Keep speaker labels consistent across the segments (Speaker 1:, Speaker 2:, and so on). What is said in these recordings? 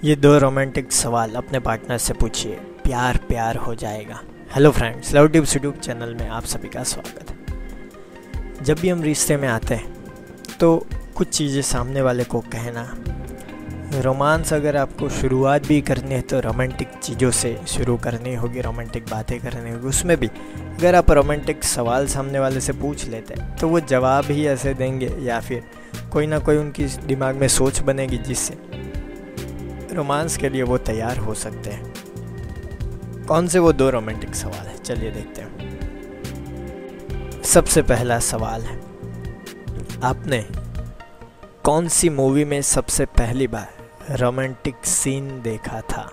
Speaker 1: ये दो रोमांटिक सवाल अपने पार्टनर से पूछिए, प्यार प्यार हो जाएगा। Hello friends, love tips YouTube channel में आप सभी का स्वागत है। जब भी हम रिश्ते में आते हैं तो कुछ चीज़ें सामने वाले को कहना, रोमांस अगर आपको शुरुआत भी करनी है तो रोमांटिक चीज़ों से शुरू करनी होगी, रोमांटिक बातें करनी होगी। उसमें भी अगर आप रोमांटिक सवाल सामने वाले से पूछ लेते हैं तो वो जवाब ही ऐसे देंगे या फिर कोई ना कोई उनकी दिमाग में सोच बनेगी जिससे रोमांस के लिए वो तैयार हो सकते हैं। कौन से वो दो रोमांटिक सवाल है, चलिए देखते हैं। सबसे पहला सवाल है, आपने कौन सी मूवी में सबसे पहली बार रोमांटिक सीन देखा था?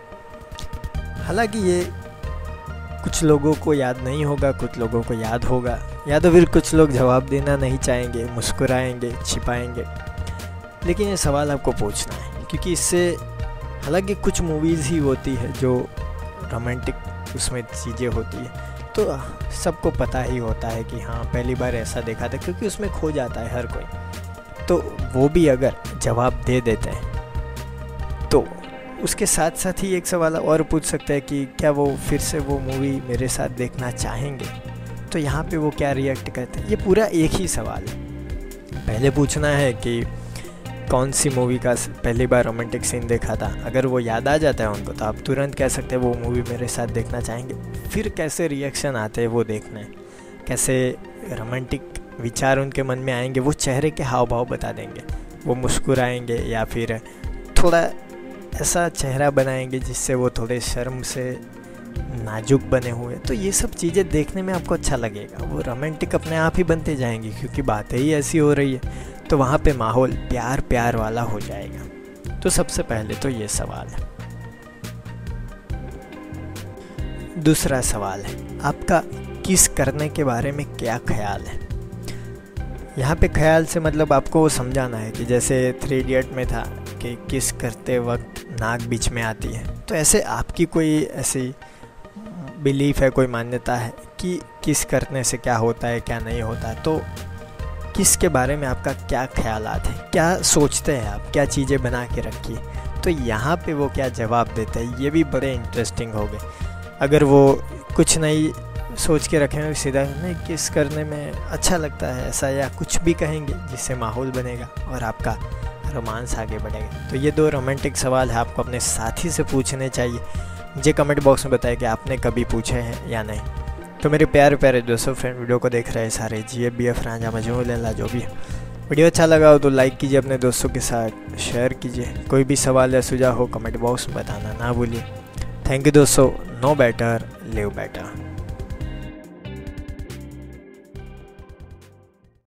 Speaker 1: हालांकि ये कुछ लोगों को याद नहीं होगा, कुछ लोगों को याद होगा, या तो फिर कुछ लोग जवाब देना नहीं चाहेंगे, मुस्कुराएंगे, छिपाएंगे। लेकिन ये सवाल आपको पूछना है क्योंकि इससे, हालांकि कुछ मूवीज़ ही होती है जो रोमांटिक उसमें चीज़ें होती है, तो सबको पता ही होता है कि हाँ पहली बार ऐसा देखा था, क्योंकि उसमें खो जाता है हर कोई। तो वो भी अगर जवाब दे देते हैं तो उसके साथ साथ ही एक सवाल और पूछ सकते हैं कि क्या वो फिर से वो मूवी मेरे साथ देखना चाहेंगे, तो यहाँ पे वो क्या रिएक्ट करते हैं। ये पूरा एक ही सवाल है। पहले पूछना है कि कौन सी मूवी का पहली बार रोमांटिक सीन देखा था, अगर वो याद आ जाता है उनको तो आप तुरंत कह सकते हैं वो मूवी मेरे साथ देखना चाहेंगे। फिर कैसे रिएक्शन आते हैं वो देखना है, कैसे रोमांटिक विचार उनके मन में आएंगे, वो चेहरे के हाव भाव बता देंगे। वो मुस्कुराएंगे या फिर थोड़ा ऐसा चेहरा बनाएंगे जिससे वो थोड़े शर्म से नाजुक बने हुए। तो ये सब चीज़ें देखने में आपको अच्छा लगेगा, वो रोमांटिक अपने आप ही बनते जाएंगे क्योंकि बातें ही ऐसी हो रही है। तो वहाँ पे माहौल प्यार प्यार वाला हो जाएगा। तो सबसे पहले तो ये सवाल है। दूसरा सवाल है, आपका किस करने के बारे में क्या ख्याल है? यहाँ पे ख्याल से मतलब आपको वो समझाना है कि जैसे 3 इडियट में था कि किस करते वक्त नाक बीच में आती है, तो ऐसे आपकी कोई ऐसी बिलीफ है, कोई मान्यता है कि किस करने से क्या होता है क्या नहीं होता है? तो किस के बारे में आपका क्या ख्यालात है, क्या सोचते हैं आप, क्या चीज़ें बना के रखी? तो यहाँ पे वो क्या जवाब देते हैं, ये भी बड़े इंटरेस्टिंग हो गए। अगर वो कुछ नहीं सोच के रखें, सीधा नहीं किस करने में अच्छा लगता है ऐसा, या कुछ भी कहेंगे जिससे माहौल बनेगा और आपका रोमांस आगे बढ़ेगा। तो ये दो रोमांटिक सवाल है, आपको अपने साथी से पूछने चाहिए। मुझे कमेंट बॉक्स में बताएं कि आपने कभी पूछे हैं या नहीं। तो मेरे प्यारे प्यारे दोस्तों, फ्रेंड, वीडियो को देख रहे सारे GFBF रांझा मजमूल लेला जो भी है, वीडियो अच्छा लगा हो तो लाइक कीजिए, अपने दोस्तों के साथ शेयर कीजिए। कोई भी सवाल या सुझाव हो कमेंट बॉक्स में बताना ना भूलिए। थैंक यू दोस्तों। Know better live better.